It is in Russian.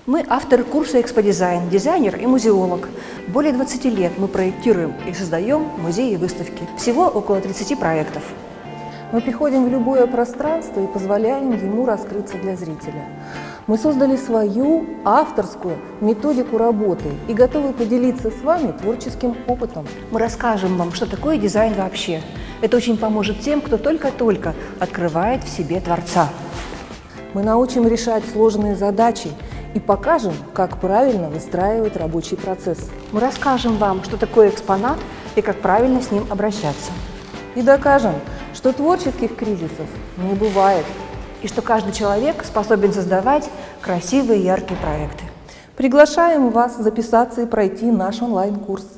Мы авторы курса «Эксподизайн», дизайнер и музеолог. Более 20 лет мы проектируем и создаем музеи и выставки. Всего около 30 проектов. Мы приходим в любое пространство и позволяем ему раскрыться для зрителя. Мы создали свою авторскую методику работы и готовы поделиться с вами творческим опытом. Мы расскажем вам, что такое дизайн вообще. Это очень поможет тем, кто только-только открывает в себе Творца. Мы научим решать сложные задачи и покажем, как правильно выстраивать рабочий процесс. Мы расскажем вам, что такое экспонат и как правильно с ним обращаться. И докажем, что творческих кризисов не бывает. И что каждый человек способен создавать красивые яркие проекты. Приглашаем вас записаться и пройти наш онлайн-курс.